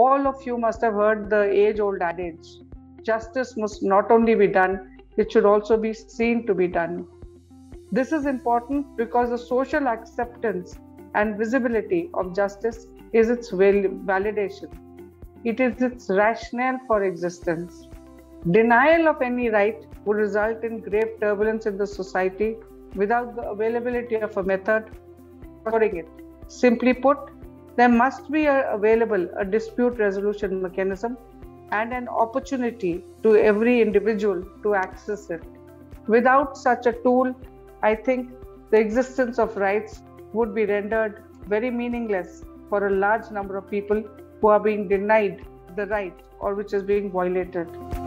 All of you must have heard the age-old adage, justice must not only be done, it should also be seen to be done. This is important because the social acceptance and visibility of justice is its validation. It is its rationale for existence. Denial of any right would result in grave turbulence in the society without the availability of a method for restoring it. Simply put, there must be available a dispute resolution mechanism and an opportunity to every individual to access it. Without such a tool, I think the existence of rights would be rendered very meaningless for a large number of people who are being denied the right or which is being violated.